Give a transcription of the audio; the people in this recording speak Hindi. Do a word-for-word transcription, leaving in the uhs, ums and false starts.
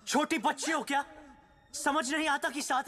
छोटी बच्ची हो क्या? समझ नहीं आता कि साथ